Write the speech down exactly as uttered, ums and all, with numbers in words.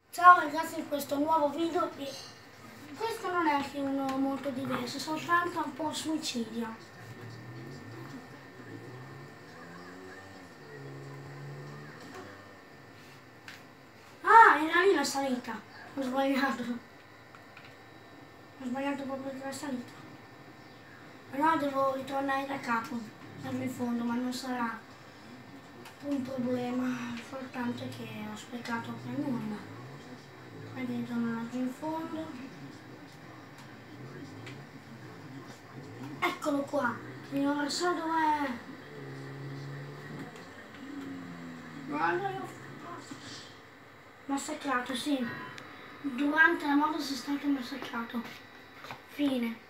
Ciao ragazzi, in questo nuovo video di... questo non è anche uno molto diverso, soltanto un po' suicidio. Ah, era lì la salita, ho sbagliato. Ho sbagliato proprio la salita. Però devo ritornare da capo, siamo in fondo, ma non sarà un problema, soltanto che ho sprecato per nulla. Quindi ritorno laggiù in fondo. Eccolo qua, io non so dov'è. Guarda, io massacrato, sì. Durante la moto sono stato massacrato. Fine.